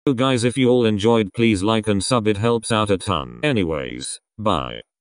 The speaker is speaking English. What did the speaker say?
So guys, if you all enjoyed, please like and sub, it helps out a ton. Anyways, bye.